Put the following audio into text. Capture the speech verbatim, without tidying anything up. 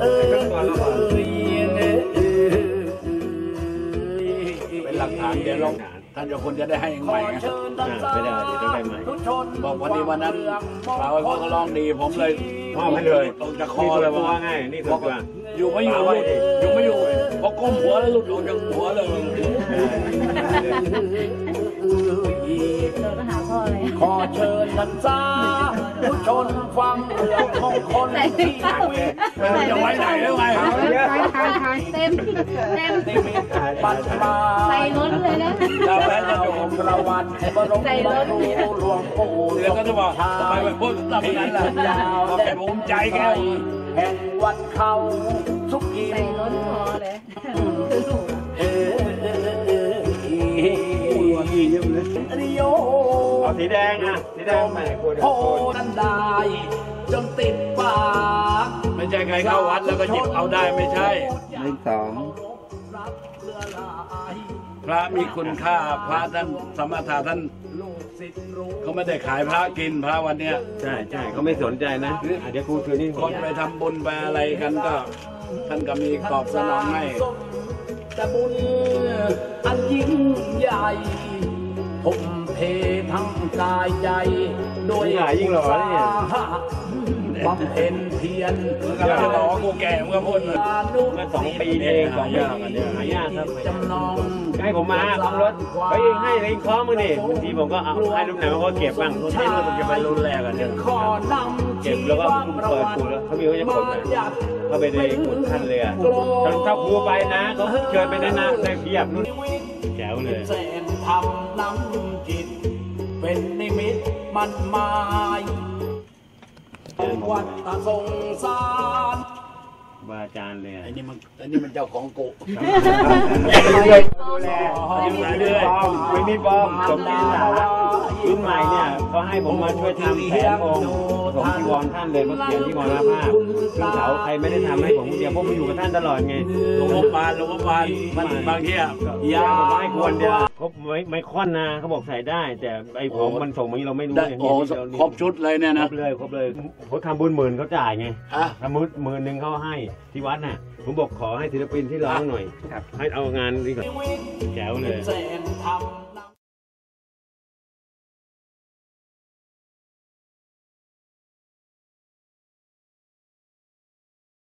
เป็นหลักฐานเดี๋ยวลองท่านเจ้าคุณจะได้ให้ใหม่ไม่ได้เดี๋ยวต้องได้ใหม่บอกวันนี้วันนั้นสาวเขาก็ร้องดีผมเลยมอบให้เลยตรงจะคอเลยว่าง่ายนี่คือว่าอยู่ไม่อยู่อยู่ไม่อยู่พอก้มหัวแล้วหลุดออกจากหัวเลยขอเชิญท่านจ้าผู้ชนฟังเรื่องของคนที่จะไว้ไหนได้ไงเต็มเต็มปัญมาใส่ล้นเลยนะแล้วแม่จะอยู่ประวัติบรมครูหลวงปู่เดี๋ยวก็จะบอกทำไมไปพูดแบบนั้นล่ะก็แกภูมิใจแกแห่งวัดเขาสุขีใส่ล้นคอเลยเอาสีแดงอ่ะสีแดงใหม่คุณโอ้นันได้จนติดปากไม่ใช่ใครเข้าวัดแล้วก็หยิบเอาได้ไม่ใช่หนึ่งสองพระมีคุณค่าพระท่านสมถะท่านเขาไม่ได้ขายพระกินพระวันเนี้ยใช่ใช่เขาไม่สนใจนะเดี๋ยวครูคืนนี้คนไปทำบุญไปอะไรกันก็ท่านก็มีตอบสนองให้แต่บุญอันยิ่งใหญ่ผมเททั้งกายใจโดยยิ่งหล่อเนี่ยบำเพ็ญเพียรก็จะบอกกูแก่เมื่อพูดเมื่อสองปีเองสองปีหายากครับจำนองให้ผมมาขับรถเฮ้ยให้ลิงคล้องมือนี่บางทีผมก็เอาให้ลูกหนังเขาเก็บบ้างให้ลูกมันจะไปรุนแรงกันเนี่ยเก็บแล้วก็คุณเปิดกูแล้วเขามีเขาจะกดนะเขาไปในกุฏท่านเลยอ่ะถ้าครูไปนะเขาเชิญไปในน้ำในเพียบนู่นแจ๋วเลยทำน้ำจิตเป็นนิมิตมันหมายวัดตาสงสารบาอาจารย์เลยไอ้นี่มันไอ้นี่มันเจ้าของกุดูแลดูแลเรื่อยๆไม่มีบอมสมดีสาระรุ่นใหม่เนี่ยเขาให้ผมมาช่วยทำแผนองค์ผมที่วอนท่านเลยเมื่อเขียนที่มรณภาพซึ่งเขาใครไม่ได้ทำให้ผมเดียวเพราะผมอยู่กับท่านตลอดไงหลวงพ่อปานหลวงพ่อปานบางทีอ่ะยาไม่ควรเดียวเขาไม่ไม่ค่อนนะเขาบอกใส่ได้แต่ไอ้ผมมันส่งมาเราไม่รู้อย่างนี้ครบชุดเลยเนี่ยนะครบเลยครบเลยเขาทำบุญหมื่นเขาจ่ายไงทำบุญหมื่นหนึ่งเขาให้ที่วัดน่ะผมบอกขอให้ศิลปินที่ร้องหน่อยให้เอางานนี้ก่อนแจ๋วเลย